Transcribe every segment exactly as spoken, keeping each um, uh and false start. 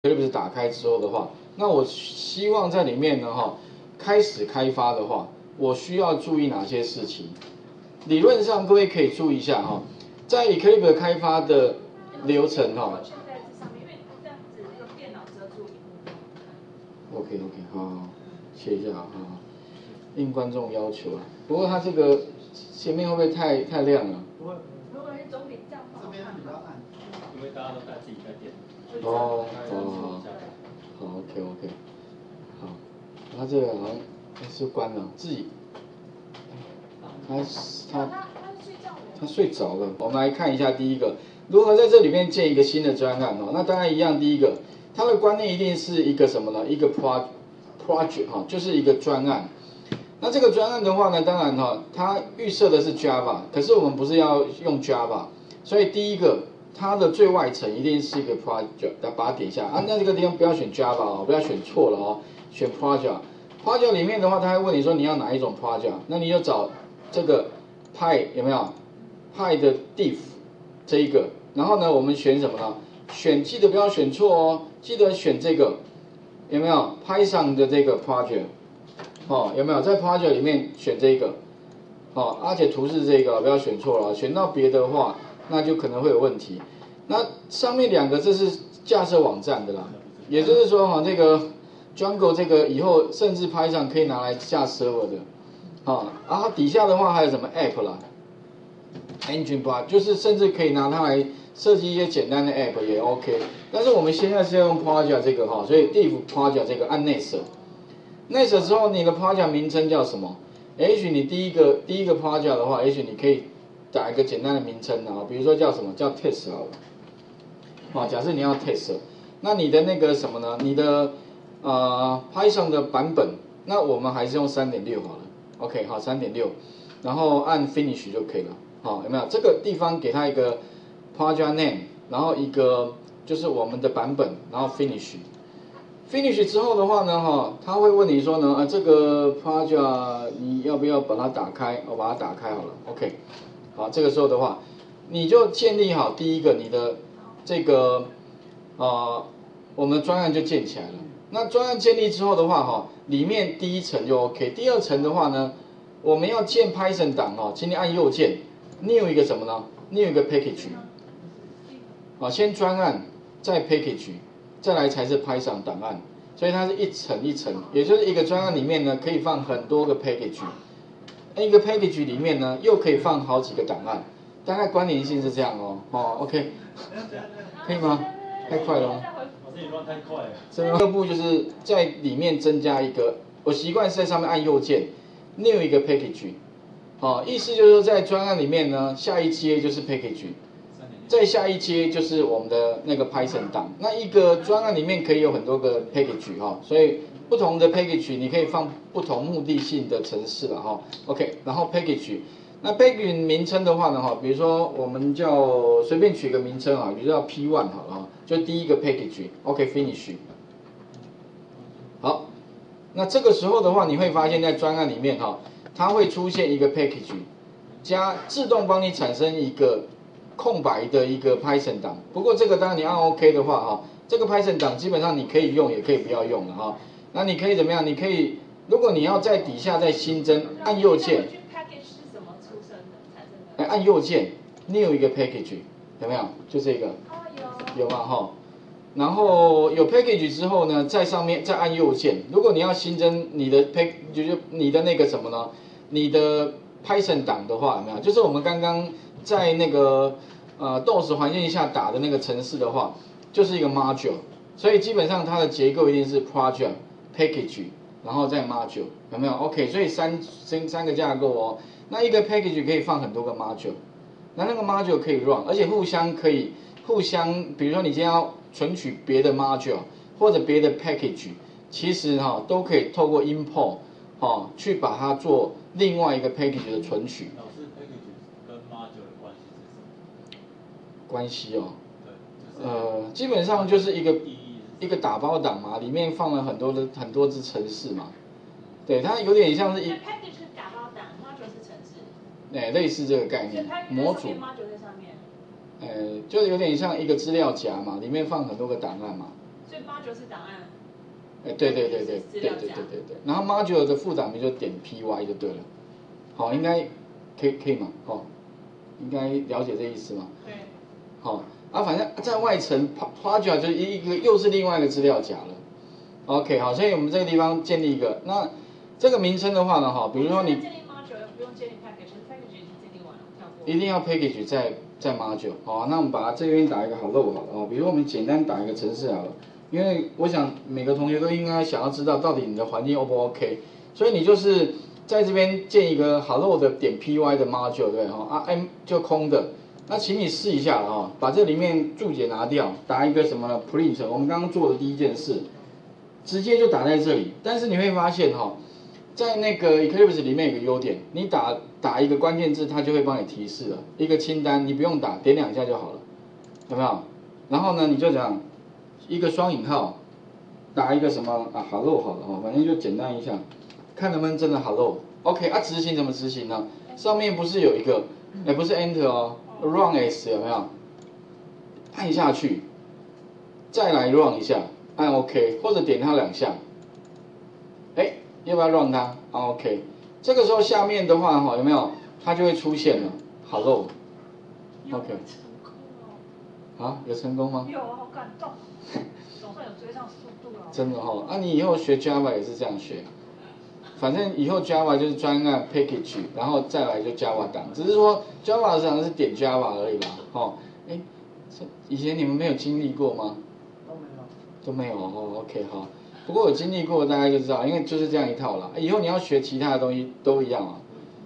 Eclipse 打开之后的话，那我希望在里面呢哈，开始开发的话，我需要注意哪些事情？理论上各位可以注意一下哈，在 Eclipse 开发的流程哈。OK OK， 好好，切一下哈，应观众要求啊。不过它这个前面会不会太太亮了？ 不会，如果是总比这样这边比较暗， 因为大家都带自己带电脑。 哦哦，好 OK OK， 好，它这个好像是关了自己，他他他睡着了。我们来看一下第一个，如何在这里面建一个新的专案哦。那当然一样，第一个。它的观念一定是一个什么呢？一个 pro project 哈，就是一个专案。那这个专案的话呢，当然哈，它预设的是 Java， 可是我们不是要用 Java， 所以第一个它的最外层一定是一个 project， 把它点一下啊。那这个地方不要选 Java 哦，不要选错了哦，选 project。project 里面的话，它会问你说你要哪一种 project， 那你就找这个派有没有派的 diff 这一个，然后呢，我们选什么呢？选记得不要选错哦，记得选这个有没有 Python 的这个 project 哦，有没有在 project 里面选这个哦，而且图示这个不要选错了，选到别的话那就可能会有问题。那上面两个这是架设网站的啦，也就是说哈，这个 Django 这个以后甚至 Python 可以拿来架 server 的啊，然后底下的话还有什么 app 啦 ，engine bar 就是甚至可以拿它来设计一些简单的 app 也 OK， 但是我们现在是要用 project 这个哈，所以 div project 这个按 next，next 之后你的 project 名称叫什么？也许你第一个第一个 project 的话，也许你可以打一个简单的名称啊，比如说叫什么叫 test 好了，啊，假设你要 test， 那你的那个什么呢？你的呃 Python 的版本，那我们还是用 三点六 好了 ，OK 好 三点六， 然后按 finish 就可以了，好有没有？这个地方给它一个project name， 然后一个就是我们的版本，然后 finish，finish 之后的话呢，哈，他会问你说呢，啊，这个 project 你要不要把它打开？我把它打开好了 ，OK， 好，这个时候的话，你就建立好第一个你的这个呃，我们的专案就建起来了。那专案建立之后的话，哈，里面第一层就 OK， 第二层的话呢，我们要建 Python 档哦，请你按右键 ，new 一个什么呢 ？new 一个 package。啊，先专案，再 package， 再来才是 Python 档案，所以它是一层一层，也就是一个专案里面呢可以放很多个 package， 一个 package 里面呢又可以放好几个档案，大概关联性是这样哦，哦 ，OK， 可以吗？太快了哦。 这一段太快了。 这个步就是在里面增加一个，我习惯是在上面按右键 ，new 一个 package， 哦，意思就是说在专案里面呢，下一阶就是 package。再下一阶就是我们的那个 Python 档，那一个专案里面可以有很多个 package 哈，所以不同的 package 你可以放不同目的性的程式了哈。OK， 然后 package， 那 package 名称的话呢哈，比如说我们叫随便取个名称啊，比如叫 P 一 好了哈，就第一个 package，OK finish。好，那这个时候的话，你会发现在专案里面哈，它会出现一个 package， 加自动帮你产生一个空白的一个 Python 档，不过这个当然你按 OK 的话哈，这个 Python 档基本上你可以用，也可以不要用了哈。那你可以怎么样？你可以，如果你要在底下再新增，按右键。 package 是什么出生的？产生的？ 哎，按右键 ，new 一个 package， 有没有？就这个。 哦，有。 有嘛哈？然后有 package 之后呢，在上面再按右键。如果你要新增你的 pack， 就是你的那个什么呢？你的 Python 档的话，有没有？就是我们刚刚在那个呃 D O S 环境下打的那个程式的话，就是一个 module， 所以基本上它的结构一定是 project、package， 然后再 module， 有没有 ？OK， 所以三三三个架构哦。那一个 package 可以放很多个 module， 那那个 module 可以 run， 而且互相可以互相，比如说你今天要存取别的 module 或者别的 package， 其实哈、哦、都可以透过 import 哈、哦、去把它做另外一个 package 的存取。 老师 package 跟 module 的关系是什么？ 关系哦， 对，就是、 呃，基本上就是一个一个打包档嘛，里面放了很多的很多支程式嘛，对，它有点像是一 package 是打包档 ，module 是程式， 哎，类似这个概念，模组 module 在上面， 呃，就有点像一个资料夹嘛，里面放很多个档案嘛。 所以 module 是档案。 哎，对对对对对对对对对。然后 module 的副档名就点 py 就对了。好，应该可以可以吗？哦，应该了解这意思吗？ 对。 好，啊，反正在外层 project 就是一个又是另外一个资料夹了。OK， 好，所以我们这个地方建立一个，那这个名称的话呢，哈，比如说你建立 module 不用建立 package，package 已经建立完了，跳过。 一定要 package 在在 module， 好，那我们把它这边打一个 hello 好了哦，比如说我们简单打一个程式好了，因为我想每个同学都应该想要知道到底你的环境 O 不 OK， 所以你就是在这边建一个 hello 的点 py 的 module， 对哈，啊 m 就空的。那请你试一下了哈，把这里面注解拿掉，打一个什么 print， 我们刚刚做的第一件事，直接就打在这里。但是你会发现哈，在那个 Eclipse 里面有个优点，你打打一个关键字，它就会帮你提示了一个清单，你不用打，点两下就好了，有没有？然后呢，你就这样一个双引号，打一个什么啊 hello 好了哈，反正就简单一下，看能不能真的 hello。OK， 啊，执行怎么执行呢？上面不是有一个，哎，不是 Enter 哦。run as 有没有？按下去，再来 run 一下，按 OK， 或者点它两下，哎，要不要 run 它？按 OK， 这个时候下面的话哈，有没有？它就会出现了 ，hello。OK。啊，有成功吗？ 有，好感动，总算有追上速度了。 真的哈，啊，你以后学 Java 也是这样学。反正以后 Java 就是专案 package， 然后再来就 Java 档，只是说 Java 上是点 Java 而已啦，哦，哎，以前你们没有经历过吗？都没有。都没有哦 ，OK 好，不过我经历过，大概就知道，因为就是这样一套啦。以后你要学其他的东西都一样啊。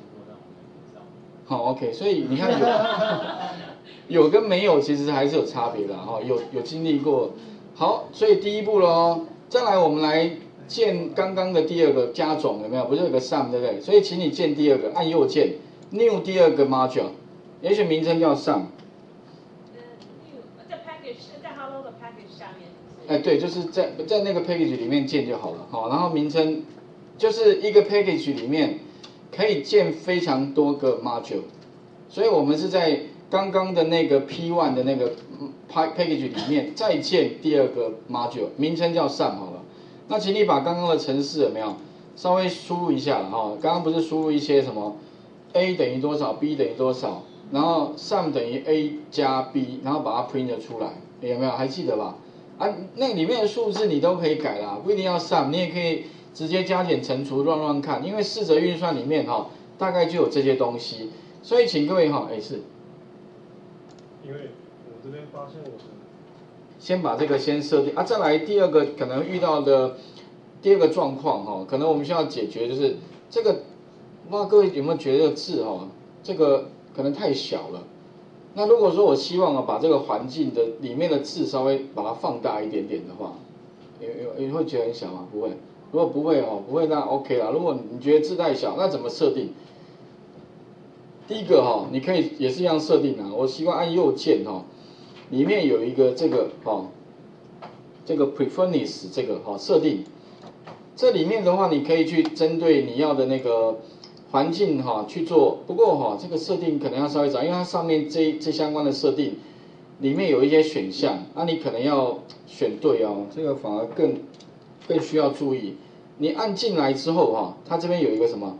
好 ，OK， 所以你看有有跟没有其实还是有差别的哈，有有经历过。好，所以第一步咯，再来我们来建刚刚的第二个加总有没有？不是有个 sum 对不对？所以请你建第二个，按右键 new 第二个 module， 也许名称叫 sum。 呃 new 在 package 在 hello 的 package 下面。 哎，对，就是在在那个 package 里面建就好了，好，然后名称就是一个 package 里面可以建非常多个 module， 所以我们是在刚刚的那个 P 一 的那个 package 里面再建第二个 module， 名称叫 sum 好了。那请你把刚刚的程式有没有稍微输入一下哈？刚刚不是输入一些什么 a 等于多少 ，b 等于多少，然后 sum 等于 a 加 b， 然后把它 print 出来，有没有？还记得吧？啊，那里面的数字你都可以改啦，不一定要 sum， 你也可以直接加减乘除乱乱看，因为四则运算里面哈大概就有这些东西，所以请各位哈，哎是。 因为我这边发现我的。 先把这个先设定啊，再来第二个可能遇到的第二个状况哈，可能我们需要解决就是这个，不知道各位有没有觉得这个字哈，这个可能太小了。那如果说我希望啊把这个环境的里面的字稍微把它放大一点点的话，有有你会觉得很小吗？不会。如果不会哦，不会那 OK 啦。如果你觉得字太小，那怎么设定？第一个哈，你可以也是一样设定啊，我习惯按右键哈。里面有一个这个哦，这个 preference 这个哦设定，这里面的话你可以去针对你要的那个环境哈去做，不过哈这个设定可能要稍微找，因为它上面这这相关的设定里面有一些选项，那你可能要选对哦，这个反而更更需要注意。你按进来之后哈，它这边有一个什么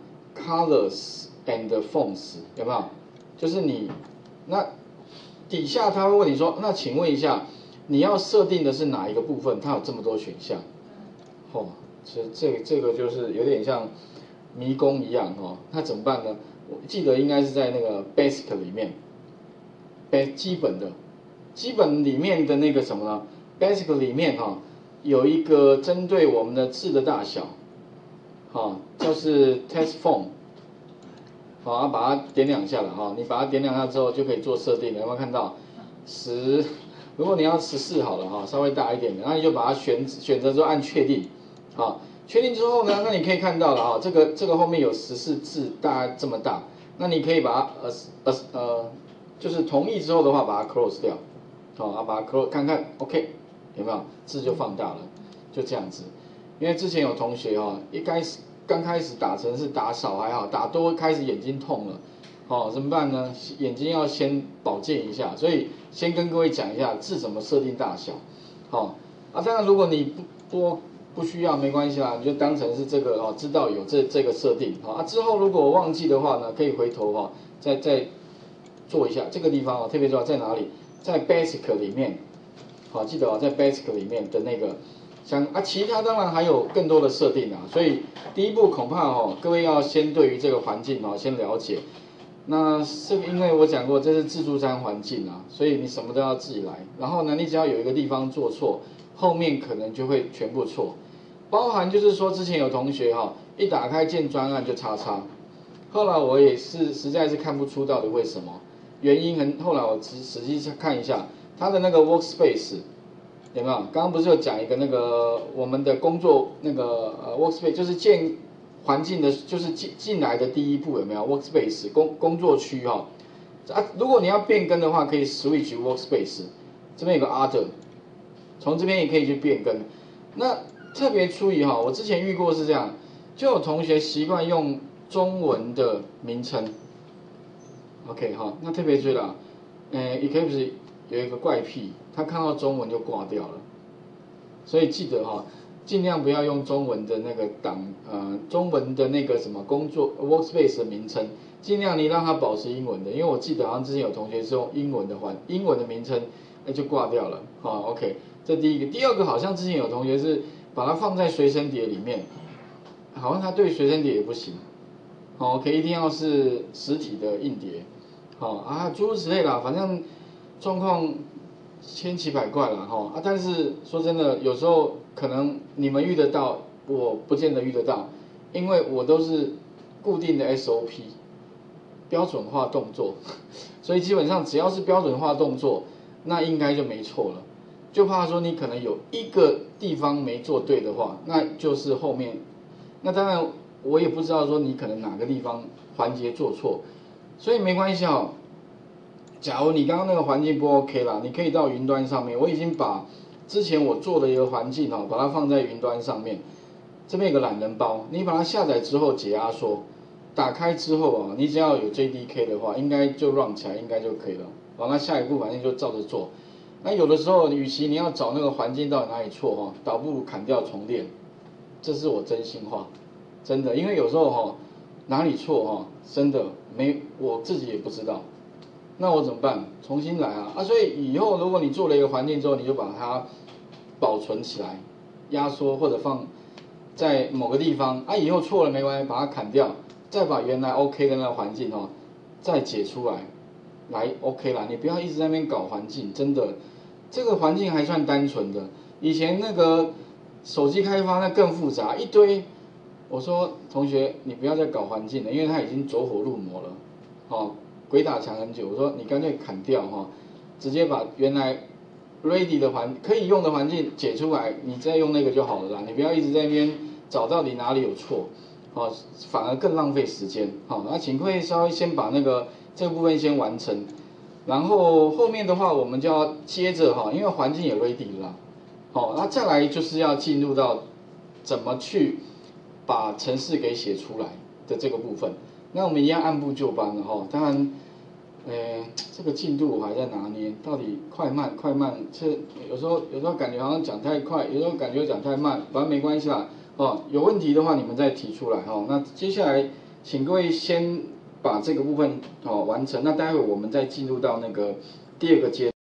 colors and fonts 有没有？就是你那。底下他会问你说，那请问一下，你要设定的是哪一个部分？它有这么多选项，哦，这这这个就是有点像迷宫一样哦。那怎么办呢？我记得应该是在那个 basic 里面，basic 基本的，基本里面的那个什么呢 ？basic 里面哈、哦、有一个针对我们的字的大小，哈、哦，就是 text font。好，把它点两下了哈，你把它点两下之后就可以做设定了，有没有看到？十，如果你要十四好了哈，稍微大一点的，那你就把它选选择之后按确定，好，确定之后呢，那你可以看到了哈，这个这个后面有十四字大概这么大，那你可以把它呃呃呃，就是同意之后的话把它 close 掉，好，啊把它 close 看看 OK 有没有字就放大了，就这样子，因为之前有同学哈，一开始。刚开始打成是打少还好，打多开始眼睛痛了，哦，怎么办呢？眼睛要先保健一下，所以先跟各位讲一下字怎么设定大小，好、哦， 啊，当然如果你不不不需要没关系啦，你就当成是这个哦，知道有这这个设定啊。之后如果我忘记的话呢，可以回头哈，再再做一下这个地方哦，特别重要在哪里？在 Basic 里面，好，记得哦，在 Basic 里面的那个像啊，其他当然还有更多的设定啊。所以第一步恐怕哦，各位要先对于这个环境哦先了解。那这个因为我讲过，这是自助餐环境啊，所以你什么都要自己来。然后呢，你只要有一个地方做错，后面可能就会全部错。包含就是说，之前有同学哈、哦，一打开建专案就叉叉，后来我也是实在是看不出到底为什么，原因很，后来我仔仔细看一下，他的那个 workspace 有没有？刚刚不是有讲一个那个我们的工作那个呃 workspace 就是建环境的，就是进进来的第一步有没有 workspace 工工作区哈、哦？啊，如果你要变更的话，可以 switch workspace， 这边有个 other， 从这边也可以去变更。那特别注意哈，我之前遇过是这样，就有同学习惯用中文的名称 ，OK 哈，那特别注意了，呃 Eclipse 有一个怪癖，他看到中文就挂掉了，所以记得哈，尽量不要用中文的那个档，呃，中文的那个什么工作 workspace 的名称，尽量你让它保持英文的，因为我记得好像之前有同学是用英文的环英文的名称，那就挂掉了，哈 ，OK， 这第一个，第二个好像之前有同学是。把它放在随身碟里面，好像他对随身碟也不行，好 ，OK， 一定要是实体的硬碟，好啊，诸如此类啦，反正状况千奇百怪啦，哈啊，但是说真的，有时候可能你们遇得到，我不见得遇得到，因为我都是固定的 S O P， 标准化动作，所以基本上只要是标准化动作，那应该就没错了。就怕说你可能有一个地方没做对的话，那就是后面，那当然我也不知道说你可能哪个地方环节做错，所以没关系哦。假如你刚刚那个环境不 OK 啦，你可以到云端上面，我已经把之前我做的一个环境哦，把它放在云端上面，这边有个懒人包，你把它下载之后解压缩，打开之后啊，你只要有 J D K 的话，应该就 run 起来，应该就可以了。好，那下一步反正就照着做。那有的时候，与其你要找那个环境到底哪里错哈，倒不如砍掉重练，这是我真心话，真的，因为有时候哈哪里错哈，真的没我自己也不知道，那我怎么办？重新来啊啊！所以以后如果你做了一个环境之后，你就把它保存起来，压缩或者放在某个地方啊，以后错了没关系，把它砍掉，再把原来 OK 的那个环境哈再解出来。来 OK 啦，你不要一直在那边搞环境，真的，这个环境还算单纯的。以前那个手机开发那更复杂，一堆。我说同学，你不要再搞环境了，因为它已经走火入魔了，哦，鬼打墙很久。我说你干脆砍掉哈、哦，直接把原来 ready 的环可以用的环境解出来，你再用那个就好了啦。你不要一直在那边找到底哪里有错，哦，反而更浪费时间。好、哦，那请各位稍微先把那个。这个部分先完成，然后后面的话我们就要接着哈，因为环境也 ready 了，好，那再来就是要进入到怎么去把程式给写出来的这个部分。那我们一样按部就班的哈，当然，呃，这个进度我还在拿捏，到底快慢快慢，这有时候有时候感觉好像讲太快，有时候感觉讲太慢，反正没关系啦，哦，有问题的话你们再提出来哈。那接下来请各位先。把这个部分哦完成，那待会我们再进入到那个第二个阶段。